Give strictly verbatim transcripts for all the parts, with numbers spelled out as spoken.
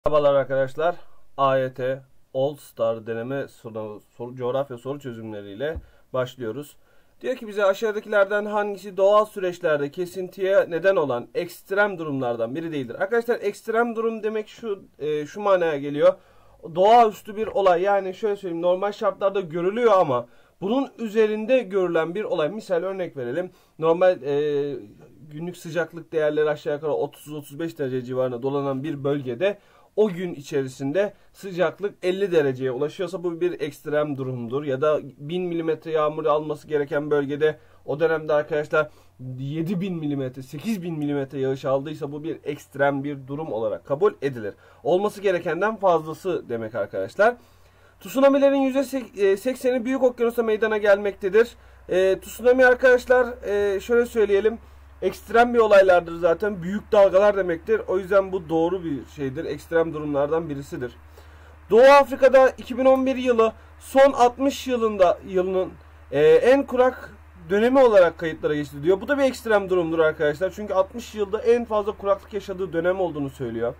Merhabalar arkadaşlar. A Y T All Star deneme sınavı, soru, coğrafya soru çözümleriyle başlıyoruz. Diyor ki bize aşağıdakilerden hangisi doğal süreçlerde kesintiye neden olan ekstrem durumlardan biri değildir? Arkadaşlar ekstrem durum demek şu e, şu manaya geliyor. Doğaüstü bir olay, yani şöyle söyleyeyim, normal şartlarda görülüyor ama bunun üzerinde görülen bir olay. Misal örnek verelim. Normal e, günlük sıcaklık değerleri aşağı yukarı otuz otuz beş derece civarında dolanan bir bölgede o gün içerisinde sıcaklık elli dereceye ulaşıyorsa bu bir ekstrem durumdur. Ya da bin milimetre yağmur alması gereken bölgede o dönemde arkadaşlar yedi bin milimetre, sekiz bin milimetre yağış aldıysa bu bir ekstrem bir durum olarak kabul edilir. Olması gerekenden fazlası demek arkadaşlar. Tsunamilerin yüzde sekseni büyük okyanusta meydana gelmektedir. E, tsunami arkadaşlar e, şöyle söyleyelim. Ekstrem bir olaylardır zaten. Büyük dalgalar demektir. O yüzden bu doğru bir şeydir. Ekstrem durumlardan birisidir. Doğu Afrika'da iki bin on bir yılı son altmış yılında yılının e, en kurak dönemi olarak kayıtlara geçti diyor. Bu da bir ekstrem durumdur arkadaşlar. Çünkü altmış yılda en fazla kuraklık yaşadığı dönem olduğunu söylüyor.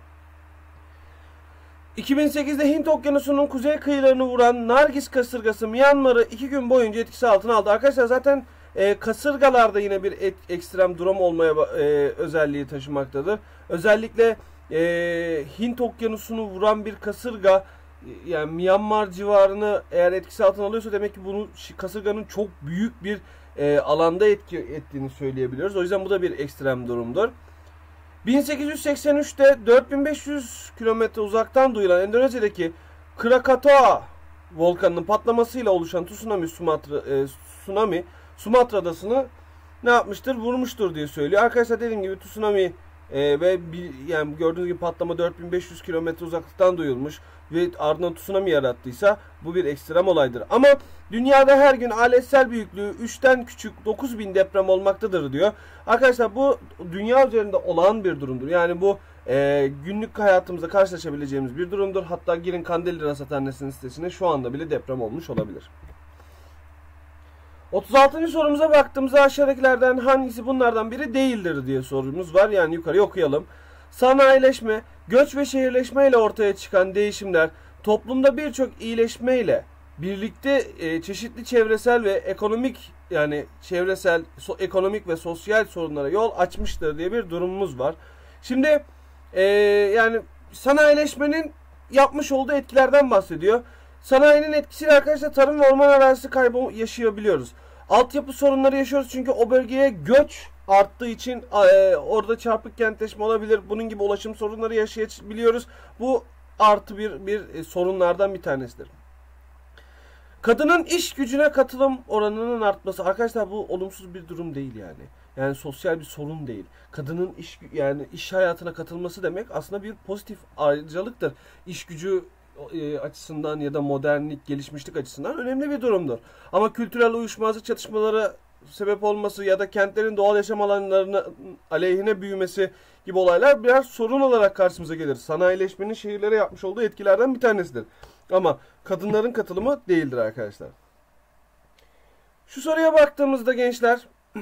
iki bin sekizde Hint Okyanusu'nun kuzey kıyılarını vuran Nargis kasırgası Myanmar'ı iki gün boyunca etkisi altına aldı. Arkadaşlar zaten e, kasırgalarda yine bir et, ekstrem durum olmaya e, özelliği taşımaktadır. Özellikle e, Hint Okyanusu'nu vuran bir kasırga yani Myanmar civarını eğer etkisi altına alıyorsa demek ki bunu kasırganın çok büyük bir e, alanda etki ettiğini söyleyebiliyoruz. O yüzden bu da bir ekstrem durumdur. bin sekiz yüz seksen üçte dört bin beş yüz kilometre uzaktan duyulan Endonezya'daki Krakatoa volkanının patlamasıyla oluşan tsunami Sumatra e, tsunami Sumatra adasını ne yapmıştır? Vurmuştur diye söylüyor. Arkadaşlar dediğim gibi tsunami e, ve bir, yani gördüğünüz gibi patlama dört bin beş yüz kilometre uzaklıktan duyulmuş ve ardından tsunami yarattıysa bu bir ekstrem olaydır. Ama dünyada her gün aletsel büyüklüğü üçten küçük dokuz bin deprem olmaktadır diyor. Arkadaşlar bu dünya üzerinde olağan bir durumdur. Yani bu e, günlük hayatımızda karşılaşabileceğimiz bir durumdur. Hatta girin Kandilli Rasathanesi'nin sitesine, şu anda bile deprem olmuş olabilir. otuz altıncı sorumuza baktığımızda aşağıdakilerden hangisi bunlardan biri değildir diye sorumuz var. Yani yukarıya okuyalım. Sanayileşme, göç ve şehirleşme ile ortaya çıkan değişimler toplumda birçok iyileşmeyle birlikte e, çeşitli çevresel ve ekonomik yani çevresel, so, ekonomik ve sosyal sorunlara yol açmıştır diye bir durumumuz var. Şimdi e, yani sanayileşmenin yapmış olduğu etkilerden bahsediyor. Sanayinin etkisiyle arkadaşlar tarım ve orman arazisi kaybı yaşayabiliyoruz. Altyapı sorunları yaşıyoruz çünkü o bölgeye göç arttığı için e, orada çarpık kentleşme olabilir. Bunun gibi ulaşım sorunları yaşayabiliyoruz. Bu artı bir, bir e, sorunlardan bir tanesidir. Kadının iş gücüne katılım oranının artması. Arkadaşlar bu olumsuz bir durum değil yani. Yani sosyal bir sorun değil. Kadının iş yani iş hayatına katılması demek aslında bir pozitif ayrıcalıktır. İş gücü e, açısından ya da modernlik, gelişmişlik açısından önemli bir durumdur. Ama kültürel uyuşmazlık çatışmaları sebep olması ya da kentlerin doğal yaşam alanlarının aleyhine büyümesi gibi olaylar birer sorun olarak karşımıza gelir. Sanayileşmenin şehirlere yapmış olduğu etkilerden bir tanesidir. Ama kadınların katılımı değildir arkadaşlar. Şu soruya baktığımızda gençler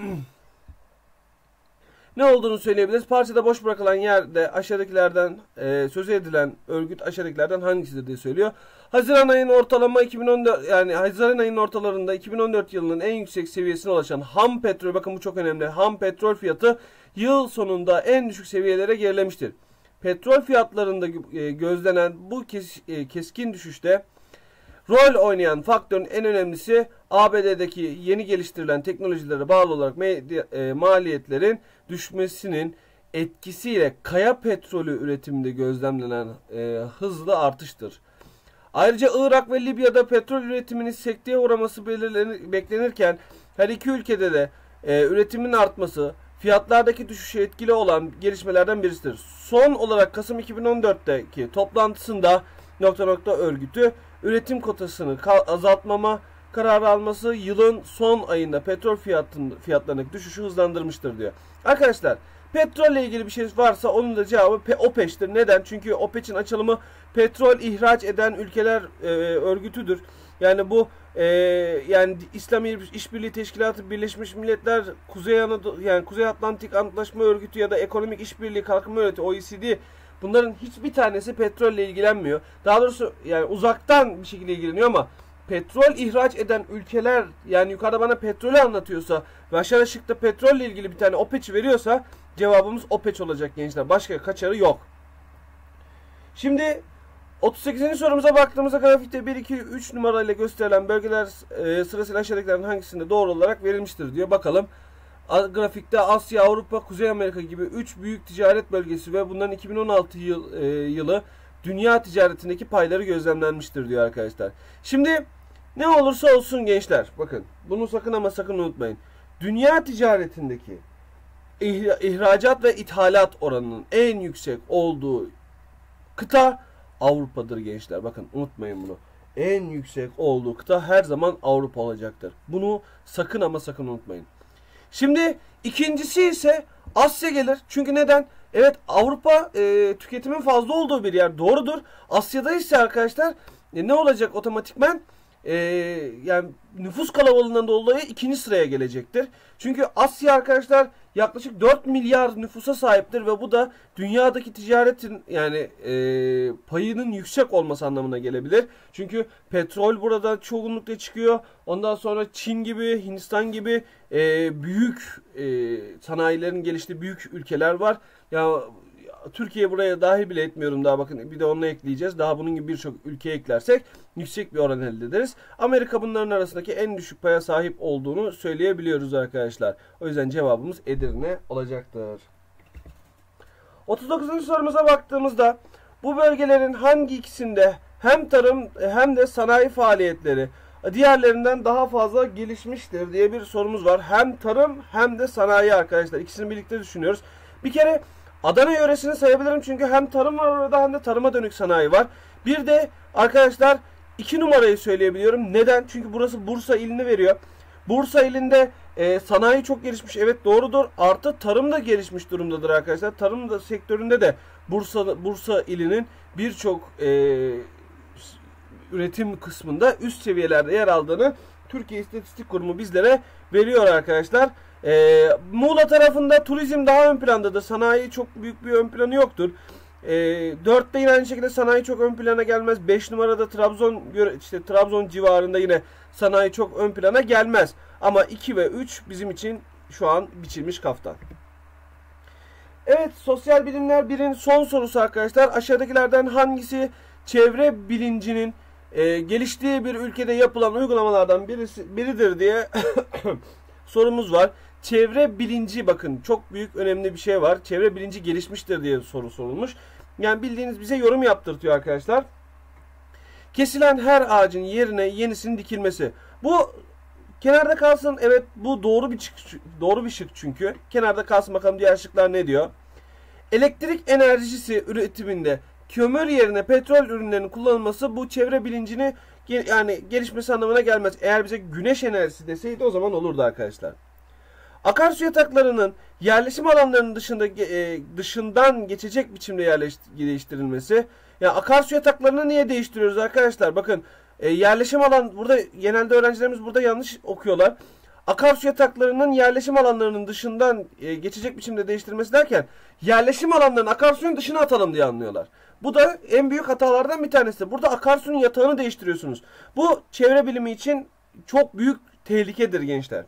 ne olduğunu söyleyebiliriz. Parçada boş bırakılan yerde aşağıdakilerden e, söz edilen örgüt aşağıdakilerden hangisidir diye söylüyor. Haziran ayının ortalama iki bin on dört yani Haziran ayının ortalarında iki bin on dört yılının en yüksek seviyesine ulaşan ham petrol, bakın bu çok önemli. Ham petrol fiyatı yıl sonunda en düşük seviyelere gerilemiştir. Petrol fiyatlarında e, gözlenen bu kes, e, keskin düşüşte rol oynayan faktörün en önemlisi A B D'deki yeni geliştirilen teknolojilere bağlı olarak medya, e, maliyetlerin düşmesinin etkisiyle kaya petrolü üretiminde gözlemlenen e, hızlı artıştır. Ayrıca Irak ve Libya'da petrol üretiminin sekteye uğraması beklenirken her iki ülkede de e, üretimin artması fiyatlardaki düşüşe etkili olan gelişmelerden birisidir. Son olarak Kasım iki bin on dörtteki toplantısında nokta nokta örgütü üretim kotasını azaltmama kararı alması yılın son ayında petrol fiyatın, fiyatlarındaki düşüşü hızlandırmıştır diyor. Arkadaşlar petrolle ilgili bir şey varsa onun da cevabı OPEC'tir. Neden? Çünkü OPEC'in açılımı petrol ihraç eden ülkeler e, örgütüdür. Yani bu e, yani İslami İşbirliği Teşkilatı, Birleşmiş Milletler, Kuzey Anadolu yani Kuzey Atlantik Antlaşma Örgütü ya da Ekonomik İşbirliği Kalkınma Örgütü O E C D Bunların hiçbir tanesi petrolle ilgilenmiyor. Daha doğrusu yani uzaktan bir şekilde ilgileniyor ama petrol ihraç eden ülkeler, yani yukarıda bana petrolü anlatıyorsa ve aşağıda şıkta petrolle ilgili bir tane OPEC'i veriyorsa cevabımız OPEC olacak gençler. Başka kaçarı yok. Şimdi otuz sekizinci sorumuza baktığımızda grafikte bir, iki, üç numarayla gösterilen bölgeler e, sırasıyla aşağıdakilerin hangisinde doğru olarak verilmiştir diyor. Bakalım. Grafikte Asya, Avrupa, Kuzey Amerika gibi üç büyük ticaret bölgesi ve bunların iki bin on altı yıl, e, yılı dünya ticaretindeki payları gözlemlenmiştir diyor arkadaşlar. Şimdi ne olursa olsun gençler, bakın bunu sakın ama sakın unutmayın. Dünya ticaretindeki ihracat ve ithalat oranının en yüksek olduğu kıta Avrupa'dır gençler. Bakın unutmayın bunu. En yüksek olduğu kıta her zaman Avrupa olacaktır. Bunu sakın ama sakın unutmayın. Şimdi ikincisi ise Asya gelir. Çünkü neden? Evet, Avrupa e, tüketimin fazla olduğu bir yer. Doğrudur. Asya'da ise arkadaşlar e, ne olacak otomatikman? E, yani nüfus kalabalığından dolayı ikinci sıraya gelecektir. Çünkü Asya arkadaşlar yaklaşık dört milyar nüfusa sahiptir ve bu da dünyadaki ticaretin yani e, payının yüksek olması anlamına gelebilir. Çünkü petrol burada çoğunlukla çıkıyor. Ondan sonra Çin gibi, Hindistan gibi e, büyük e, sanayilerin geliştiği büyük ülkeler var. Ya Türkiye buraya dahil bile etmiyorum daha, bakın bir de onu ekleyeceğiz. Daha bunun gibi birçok ülke eklersek yüksek bir oran elde ederiz. Amerika bunların arasındaki en düşük paya sahip olduğunu söyleyebiliyoruz arkadaşlar. O yüzden cevabımız Edirne olacaktır. otuz dokuzuncu sorumuza baktığımızda bu bölgelerin hangi ikisinde hem tarım hem de sanayi faaliyetleri diğerlerinden daha fazla gelişmiştir diye bir sorumuz var. Hem tarım hem de sanayi arkadaşlar. İkisini birlikte düşünüyoruz. Bir kere Adana yöresini sayabilirim çünkü hem tarım var orada hem de tarıma dönük sanayi var. Bir de arkadaşlar iki numarayı söyleyebiliyorum. Neden? Çünkü burası Bursa ilini veriyor. Bursa ilinde e, sanayi çok gelişmiş. Evet doğrudur. Artı tarım da gelişmiş durumdadır arkadaşlar. Tarım da sektöründe de Bursa Bursa ilinin birçok e, üretim kısmında üst seviyelerde yer aldığını Türkiye İstatistik Kurumu bizlere veriyor arkadaşlar. Ee, Muğla tarafında turizm daha ön plandadır. Sanayi çok büyük bir ön planı yoktur. Ee, dörtte yine aynı şekilde sanayi çok ön plana gelmez. beş numarada Trabzon işte Trabzon civarında yine sanayi çok ön plana gelmez. Ama iki ve üç bizim için şu an biçilmiş kaftan. Evet, sosyal bilimler birin son sorusu arkadaşlar. Aşağıdakilerden hangisi çevre bilincinin e, geliştiği bir ülkede yapılan uygulamalardan birisi biridir diye sorumuz var. Çevre bilinci, bakın çok büyük önemli bir şey var. Çevre bilinci gelişmiştir diye soru sorulmuş. Yani bildiğiniz bize yorum yaptırtıyor arkadaşlar. Kesilen her ağacın yerine yenisinin dikilmesi. Bu kenarda kalsın. Evet, bu doğru bir şık, doğru bir şık çünkü. Kenarda kalsın, bakalım diğer şıklar ne diyor? Elektrik enerjisi üretiminde kömür yerine petrol ürünlerinin kullanılması bu çevre bilincini yani gelişmesi anlamına gelmez. Eğer bize güneş enerjisi deseydi o zaman olurdu arkadaşlar. Akarsu yataklarının yerleşim alanlarının dışında e, dışından geçecek biçimde yerleştirilmesi. Ya akarsu yataklarını niye değiştiriyoruz arkadaşlar? Bakın e, yerleşim alan burada genelde öğrencilerimiz burada yanlış okuyorlar. Akarsu yataklarının yerleşim alanlarının dışından e, geçecek biçimde değiştirilmesi derken yerleşim alanlarının akarsuyun dışına atalım diye anlıyorlar. Bu da en büyük hatalardan bir tanesi. Burada akarsuyun yatağını değiştiriyorsunuz. Bu çevre bilimi için çok büyük tehlikedir gençler.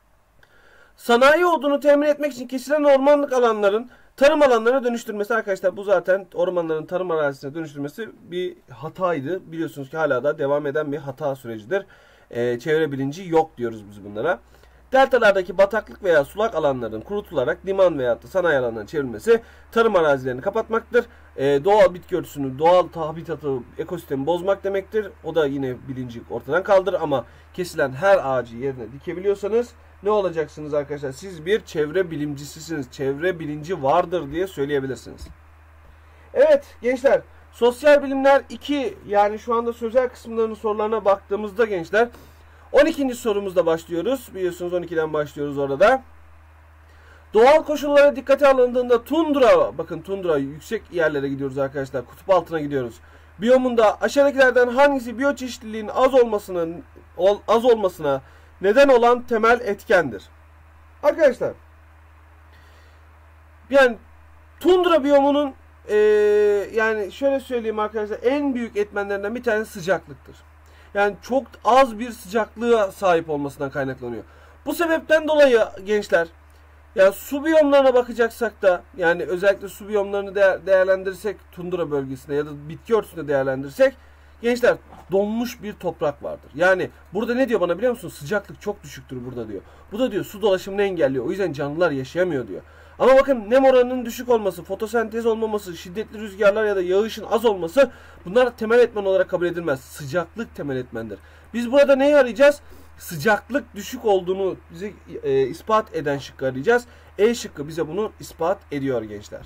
Sanayi odunu temin etmek için kesilen ormanlık alanların tarım alanlarına dönüştürmesi arkadaşlar. Bu zaten ormanların tarım arazisine dönüştürmesi bir hataydı. Biliyorsunuz ki hala da devam eden bir hata sürecidir. Ee, çevre bilinci yok diyoruz biz bunlara. Deltalardaki bataklık veya sulak alanların kurutularak liman veya da sanayi alanlarına çevrilmesi tarım arazilerini kapatmaktır. Ee, doğal bitki örtüsünü, doğal habitatı, ekosistemi bozmak demektir. O da yine bilinci ortadan kaldırır ama kesilen her ağacı yerine dikebiliyorsanız ne olacaksınız arkadaşlar? Siz bir çevre bilimcisisiniz. Çevre bilinci vardır diye söyleyebilirsiniz. Evet gençler, sosyal bilimler iki, yani şu anda sözel kısımlarının sorularına baktığımızda gençler on ikinci sorumuzda başlıyoruz. Biliyorsunuz on ikiden başlıyoruz orada. Doğal koşullara dikkate alındığında tundra, bakın tundra yüksek yerlere gidiyoruz arkadaşlar. Kutup altına gidiyoruz. Biyomunda aşağıdakilerden hangisi biyoçeşitliliğin az olmasının az olmasına neden olan temel etkendir? Arkadaşlar, yani tundra biyomunun e, yani şöyle söyleyeyim arkadaşlar, en büyük etmenlerinden bir tanesi sıcaklıktır. Yani çok az bir sıcaklığa sahip olmasından kaynaklanıyor. Bu sebepten dolayı gençler, yani su biyomlarına bakacaksak da, yani özellikle su biyomlarını değer, değerlendirirsek tundra bölgesinde ya da bitki örtüsünde değerlendirirsek gençler, donmuş bir toprak vardır. Yani burada ne diyor bana biliyor musun? Sıcaklık çok düşüktür burada diyor. Bu da diyor su dolaşımını engelliyor. O yüzden canlılar yaşayamıyor diyor. Ama bakın, nem oranının düşük olması, fotosentez olmaması, şiddetli rüzgarlar ya da yağışın az olması, bunlar temel etmen olarak kabul edilmez. Sıcaklık temel etmendir. Biz burada neyi arayacağız? Sıcaklık düşük olduğunu bize e, ispat eden şıkkı arayacağız. E şıkkı bize bunu ispat ediyor gençler.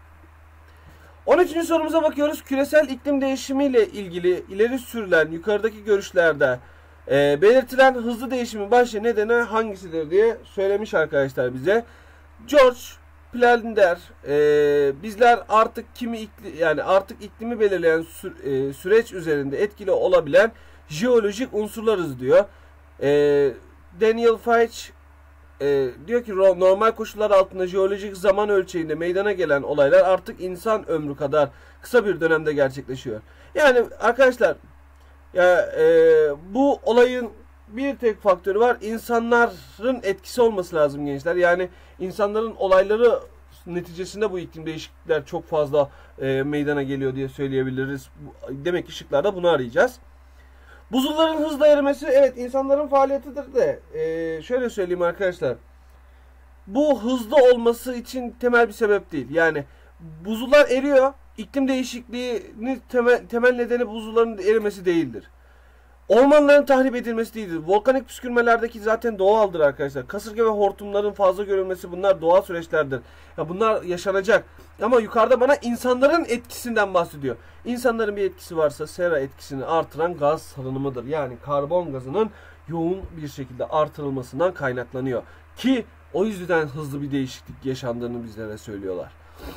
on üçüncü sorumuza bakıyoruz. Küresel iklim değişimiyle ilgili ileri sürülen yukarıdaki görüşlerde e, belirtilen hızlı değişimin baş nedeni hangisidir diye söylemiş arkadaşlar bize. George Plander e, bizler artık kimi ikli, yani artık iklimi belirleyen sü, e, süreç üzerinde etkili olabilen jeolojik unsurlarız diyor. E, Daniel Feich e, diyor ki normal koşullar altında jeolojik zaman ölçeğinde meydana gelen olaylar artık insan ömrü kadar kısa bir dönemde gerçekleşiyor. Yani arkadaşlar, ya e, bu olayın bir tek faktörü var. İnsanların etkisi olması lazım gençler. Yani insanların olayları neticesinde bu iklim değişiklikler çok fazla e, meydana geliyor diye söyleyebiliriz. Demek ki şıklarda bunu arayacağız. Buzulların hızla erimesi, evet, insanların faaliyetidir de e, şöyle söyleyeyim arkadaşlar. Bu hızlı olması için temel bir sebep değil. Yani buzullar eriyor. İklim değişikliğinin temel, temel nedeni buzulların erimesi değildir. Ormanların tahrip edilmesi değildir. Volkanik püskürmelerdeki zaten doğaldır arkadaşlar. Kasırga ve hortumların fazla görülmesi, bunlar doğal süreçlerdir. Ya bunlar yaşanacak. Ama yukarıda bana insanların etkisinden bahsediyor. İnsanların bir etkisi varsa sera etkisini artıran gaz salınımıdır. Yani karbon gazının yoğun bir şekilde artırılmasından kaynaklanıyor. Ki o yüzden hızlı bir değişiklik yaşandığını bizlere söylüyorlar.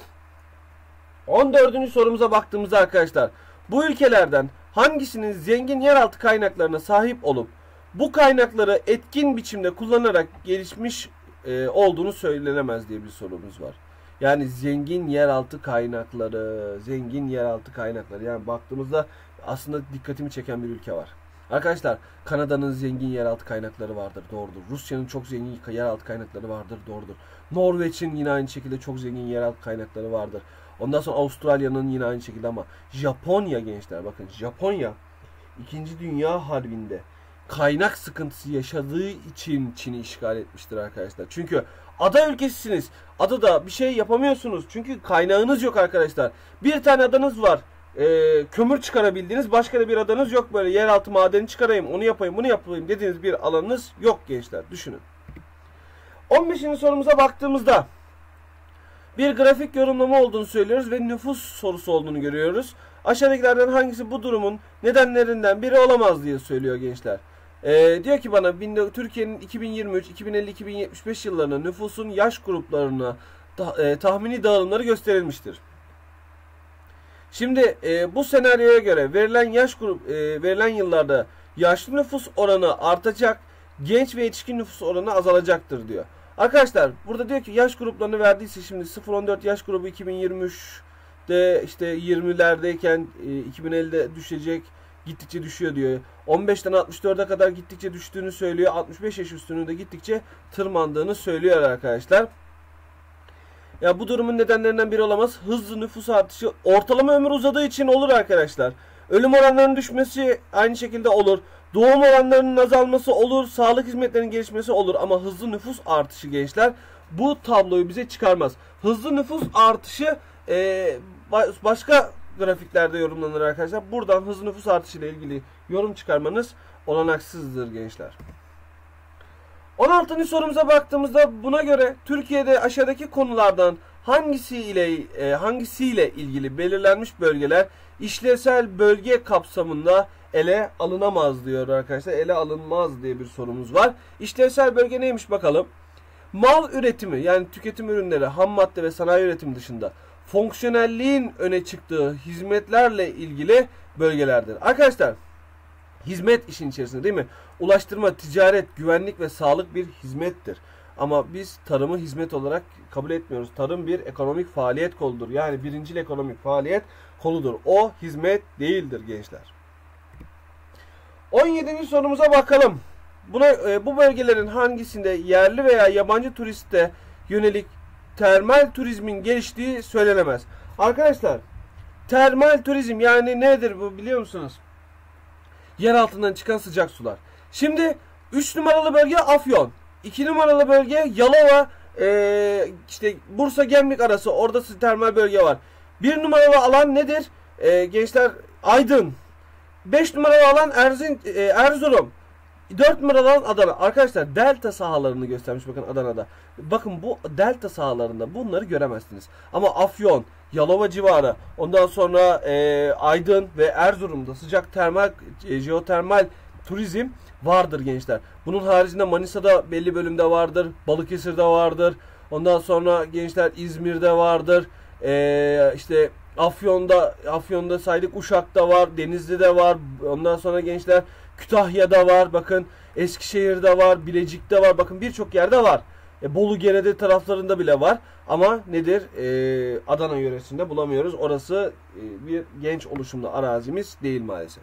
on dördüncü sorumuza baktığımızda arkadaşlar, bu ülkelerden hangisinin zengin yeraltı kaynaklarına sahip olup bu kaynakları etkin biçimde kullanarak gelişmiş e, olduğunu söylenemez diye bir sorumuz var. Yani zengin yeraltı kaynakları, zengin yeraltı kaynakları. Yani baktığımızda aslında dikkatimi çeken bir ülke var. Arkadaşlar, Kanada'nın zengin yeraltı kaynakları vardır, doğrudur. Rusya'nın çok zengin yeraltı kaynakları vardır, doğrudur. Norveç'in yine aynı şekilde çok zengin yeraltı kaynakları vardır. Ondan sonra Avustralya'nın yine aynı şekilde, ama Japonya gençler, bakın Japonya İkinci Dünya Harbi'nde kaynak sıkıntısı yaşadığı için Çin'i işgal etmiştir arkadaşlar. Çünkü ada ülkesisiniz. Adada bir şey yapamıyorsunuz. Çünkü kaynağınız yok arkadaşlar. Bir tane adanız var. Ee, kömür çıkarabildiğiniz, başka da bir adanız yok. Böyle yeraltı madeni çıkarayım, onu yapayım, bunu yapayım dediğiniz bir alanınız yok gençler. Düşünün. on beşinci sorumuza baktığımızda bir grafik yorumlama olduğunu söylüyoruz ve nüfus sorusu olduğunu görüyoruz. Aşağıdakilerden hangisi bu durumun nedenlerinden biri olamaz diye söylüyor gençler. Ee, diyor ki bana, Türkiye'nin iki bin yirmi üç, iki bin elli, iki bin yetmiş beş yıllarında nüfusun yaş gruplarına ta, e, tahmini dağılımları gösterilmiştir. Şimdi e, bu senaryoya göre verilen yaş grup e, verilen yıllarda yaşlı nüfus oranı artacak, genç ve yetişkin nüfus oranı azalacaktır diyor. Arkadaşlar burada diyor ki yaş gruplarını verdiyse, şimdi sıfır on dört yaş grubu iki bin yirmi üçte işte yirmilerdeyken e, iki bin ellide düşecek, gittikçe düşüyor diyor. on beşten altmış dörde kadar gittikçe düştüğünü söylüyor. altmış beş yaş üstünü de gittikçe tırmandığını söylüyor arkadaşlar. Ya bu durumun nedenlerinden biri olamaz. Hızlı nüfus artışı ortalama ömür uzadığı için olur arkadaşlar. Ölüm oranlarının düşmesi aynı şekilde olur. Doğum oranlarının azalması olur. Sağlık hizmetlerinin gelişmesi olur. Ama hızlı nüfus artışı gençler bu tabloyu bize çıkarmaz. Hızlı nüfus artışı e, başka grafiklerde yorumlanır arkadaşlar. Buradan hızlı nüfus artışı ile ilgili yorum çıkarmanız olanaksızdır gençler. on altıncı sorumuza baktığımızda buna göre Türkiye'de aşağıdaki konulardan hangisiyle e, hangisiyle ilgili belirlenmiş bölgeler işlevsel bölge kapsamında ele alınamaz diyor arkadaşlar. Ele alınmaz diye bir sorumuz var. İşlevsel bölge neymiş bakalım. Mal üretimi, yani tüketim ürünleri, ham madde ve sanayi üretimi dışında fonksiyonelliğin öne çıktığı hizmetlerle ilgili bölgelerdir. Arkadaşlar, hizmet işin içerisinde değil mi? Ulaştırma, ticaret, güvenlik ve sağlık bir hizmettir. Ama biz tarımı hizmet olarak kabul etmiyoruz. Tarım bir ekonomik faaliyet koludur. Yani birincil ekonomik faaliyet koludur. O hizmet değildir gençler. on yedinci sorumuza bakalım. Buna, e, bu bölgelerin hangisinde yerli veya yabancı turiste yönelik termal turizmin geliştiği söylenemez. Arkadaşlar, termal turizm yani nedir bu biliyor musunuz? Yer altından çıkan sıcak sular. Şimdi üç numaralı bölge Afyon. iki numaralı bölge Yalova, e, işte Bursa Gemlik arası, orada termal bölge var. bir numaralı alan nedir? E, gençler Aydın. beş numaralı alan Erzin, e, Erzurum. dört numaralı alan Adana. Arkadaşlar delta sahalarını göstermiş bakın Adana'da. Bakın bu delta sahalarında bunları göremezsiniz. Ama Afyon, Yalova civarı, ondan sonra e, Aydın ve Erzurum'da sıcak termal, e, jeotermal turizm vardır gençler. Bunun haricinde Manisa'da belli bölümde vardır. Balıkesir'de vardır. Ondan sonra gençler İzmir'de vardır. E, işte Afyon'da Afyon'da saydık, Uşak'ta var, Denizli'de var. Ondan sonra gençler Kütahya'da var. Bakın Eskişehir'de var, Bilecik'te var. Bakın birçok yerde var. E, Bolu Gerede taraflarında bile var. Ama nedir? E, Adana yöresinde bulamıyoruz. Orası e, bir genç oluşumlu arazimiz değil maalesef.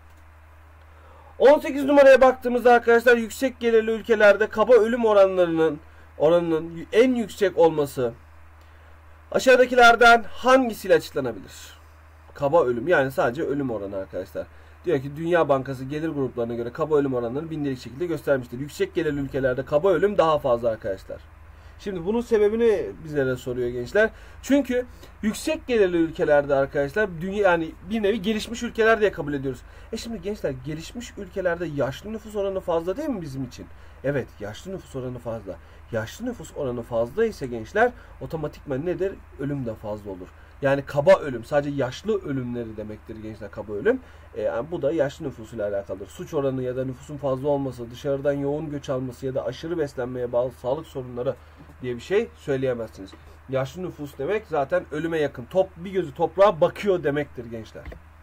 on sekiz numaraya baktığımızda arkadaşlar yüksek gelirli ülkelerde kaba ölüm oranlarının oranının en yüksek olması aşağıdakilerden hangisiyle açıklanabilir? Kaba ölüm yani sadece ölüm oranı arkadaşlar. Diyor ki Dünya Bankası gelir gruplarına göre kaba ölüm oranlarını bindelik şekilde göstermiştir. Yüksek gelirli ülkelerde kaba ölüm daha fazla arkadaşlar. Şimdi bunun sebebini bizlere soruyor gençler. Çünkü yüksek gelirli ülkelerde arkadaşlar dünya yani bir nevi gelişmiş ülkeler diye kabul ediyoruz. E şimdi gençler gelişmiş ülkelerde yaşlı nüfus oranı fazla değil mi bizim için? Evet, yaşlı nüfus oranı fazla. Yaşlı nüfus oranı fazla ise gençler otomatikman nedir? Ölüm de fazla olur. Yani kaba ölüm sadece yaşlı ölümleri demektir gençler kaba ölüm. E, yani bu da yaşlı nüfusuyla alakalıdır. Suç oranı ya da nüfusun fazla olması, dışarıdan yoğun göç alması ya da aşırı beslenmeye bağlı sağlık sorunları diye bir şey söyleyemezsiniz. Yaşlı nüfus demek zaten ölüme yakın. Top, bir gözü toprağa bakıyor demektir gençler.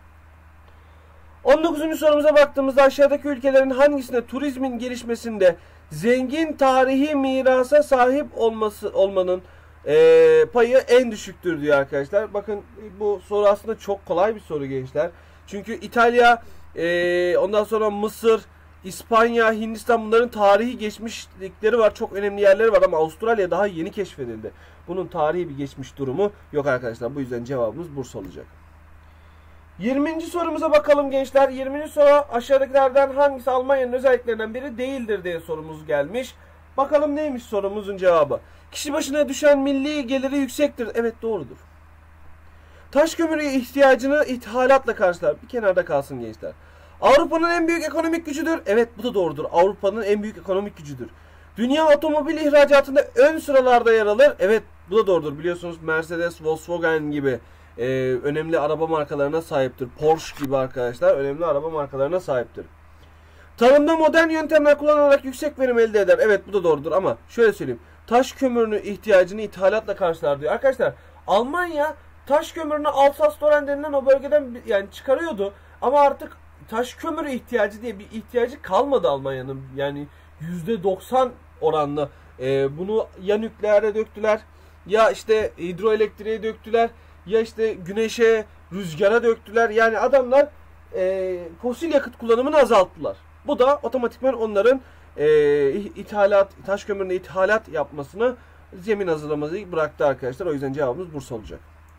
on dokuzuncu sorumuza baktığımızda aşağıdaki ülkelerin hangisinde turizmin gelişmesinde zengin tarihi mirasa sahip olması olmanın e, payı en düşüktür diyor arkadaşlar. Bakın bu soru aslında çok kolay bir soru gençler. Çünkü İtalya, e, ondan sonra Mısır, İspanya, Hindistan bunların tarihi geçmişlikleri var. Çok önemli yerleri var ama Avustralya daha yeni keşfedildi. Bunun tarihi bir geçmiş durumu yok arkadaşlar. Bu yüzden cevabımız Bursa olacak. yirminci sorumuza bakalım gençler. yirminci soru aşağıdakilerden hangisi Almanya'nın özelliklerinden biri değildir diye sorumuz gelmiş. Bakalım neymiş sorumuzun cevabı. Kişi başına düşen milli geliri yüksektir. Evet doğrudur. Taş kömürü ihtiyacını ithalatla karşılar. Bir kenarda kalsın gençler. Avrupa'nın en büyük ekonomik gücüdür. Evet bu da doğrudur. Avrupa'nın en büyük ekonomik gücüdür. Dünya otomobil ihracatında ön sıralarda yer alır. Evet bu da doğrudur. Biliyorsunuz Mercedes, Volkswagen gibi e, önemli araba markalarına sahiptir. Porsche gibi arkadaşlar önemli araba markalarına sahiptir. Tarımda modern yöntemler kullanarak yüksek verim elde eder. Evet bu da doğrudur ama şöyle söyleyeyim. Taş kömürünü ihtiyacını ithalatla karşılar diyor. Arkadaşlar Almanya taş kömürünü Alsas-Lorraine denilen o bölgeden yani çıkarıyordu. Ama artık taş kömürü ihtiyacı diye bir ihtiyacı kalmadı Almanya'nın. Yani yüzde doksan oranlı. Ee, bunu ya nükleere döktüler, ya işte hidroelektriğe döktüler, ya işte güneşe, rüzgara döktüler. Yani adamlar e, fosil yakıt kullanımını azalttılar. Bu da otomatikman onların e, ithalat, taş kömürüne ithalat yapmasını, zemin hazırlamayı bıraktı arkadaşlar. O yüzden cevabımız Bursa olacak.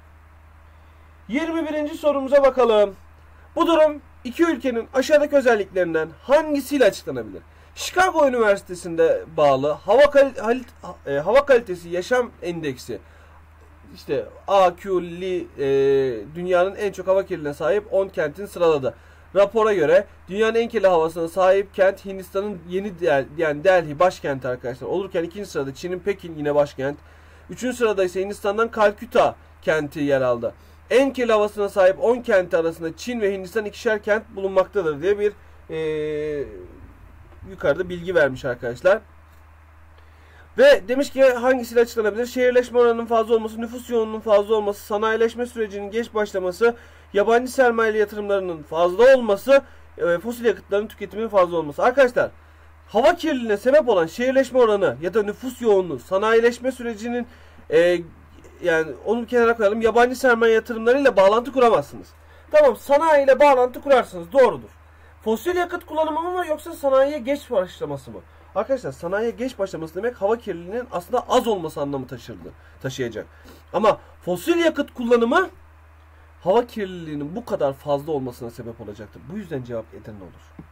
yirmi birinci sorumuza bakalım. Bu durum iki ülkenin aşağıdaki özelliklerinden hangisiyle açıklanabilir? Chicago Üniversitesi'nde bağlı hava, kal e, hava kalitesi yaşam endeksi işte A Q L e, dünyanın en çok hava kirliliğine sahip on kentin sıraladı. Rapora göre dünyanın en kirli havasına sahip kent Hindistan'ın yeni Del yani Delhi başkenti arkadaşlar. Olurken ikinci sırada Çin'in Pekin yine başkent. Üçüncü sırada ise Hindistan'dan Kalküta kenti yer aldı. En kirli havasına sahip on kenti arasında Çin ve Hindistan ikişer kent bulunmaktadır diye bir e, yukarıda bilgi vermiş arkadaşlar. Ve demiş ki hangisiyle açıklanabilir? Şehirleşme oranının fazla olması, nüfus yoğunluğunun fazla olması, sanayileşme sürecinin geç başlaması, yabancı sermayeli yatırımlarının fazla olması, e, fosil yakıtların tüketiminin fazla olması. Arkadaşlar hava kirliliğine sebep olan şehirleşme oranı ya da nüfus yoğunluğu, sanayileşme sürecinin e, yani onu bir kenara koyalım, yabancı sermaye yatırımlarıyla bağlantı kuramazsınız. Tamam, sanayi ile bağlantı kurarsınız, doğrudur. Fosil yakıt kullanımı mı yoksa sanayiye geç başlaması mı? Arkadaşlar, sanayiye geç başlaması demek hava kirliliğinin aslında az olması anlamı taşırdı, taşıyacak. Ama fosil yakıt kullanımı hava kirliliğinin bu kadar fazla olmasına sebep olacaktır. Bu yüzden cevap Edirne olur.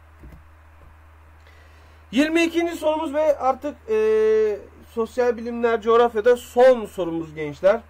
yirmi ikinci sorumuz ve artık e, sosyal bilimler, coğrafyada son sorumuz gençler.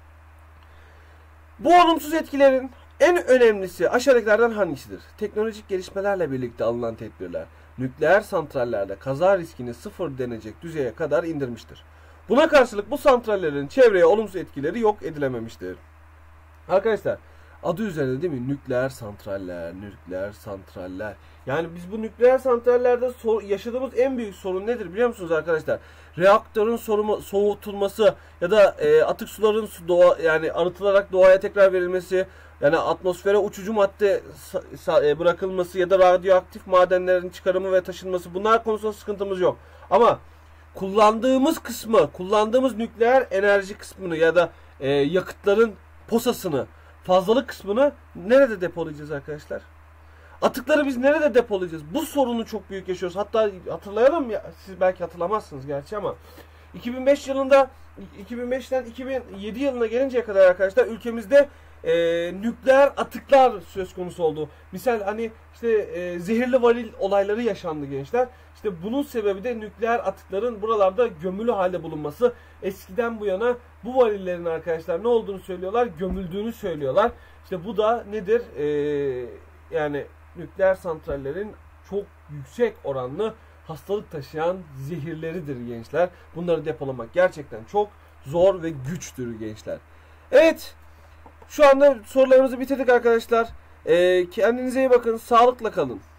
Bu olumsuz etkilerin en önemlisi aşağıdakilerden hangisidir? Teknolojik gelişmelerle birlikte alınan tedbirler nükleer santrallerde kaza riskini sıfır denecek düzeye kadar indirmiştir. Buna karşılık bu santrallerin çevreye olumsuz etkileri yok edilememiştir. Arkadaşlar, adı üzerinde değil mi? Nükleer santraller, nükleer santraller. Yani biz bu nükleer santrallerde yaşadığımız en büyük sorun nedir biliyor musunuz arkadaşlar? Reaktörün soğutulması ya da e, atık suların doğa, yani arıtılarak doğaya tekrar verilmesi, yani atmosfere uçucu madde bırakılması ya da radyoaktif madenlerin çıkarımı ve taşınması, bunlar konusunda sıkıntımız yok. Ama kullandığımız kısmı, kullandığımız nükleer enerji kısmını ya da e, yakıtların posasını, fazlalık kısmını nerede depolayacağız arkadaşlar? Atıkları biz nerede depolayacağız? Bu sorunu çok büyük yaşıyoruz. Hatta hatırlayalım ya, siz belki hatırlamazsınız gerçi ama iki bin beş yılında, iki bin beşten iki bin yedi yılına gelinceye kadar arkadaşlar ülkemizde e, nükleer atıklar söz konusu oldu. Misal hani işte e, zehirli varil olayları yaşandı gençler. İşte bunun sebebi de nükleer atıkların buralarda gömülü halde bulunması. Eskiden bu yana bu varillerin arkadaşlar ne olduğunu söylüyorlar? Gömüldüğünü söylüyorlar. İşte bu da nedir? E, yani nükleer santrallerin çok yüksek oranlı hastalık taşıyan zehirleridir gençler. Bunları depolamak gerçekten çok zor ve güçtür gençler. Evet, şu anda sorularımızı bitirdik arkadaşlar. Ee, kendinize iyi bakın, sağlıkla kalın.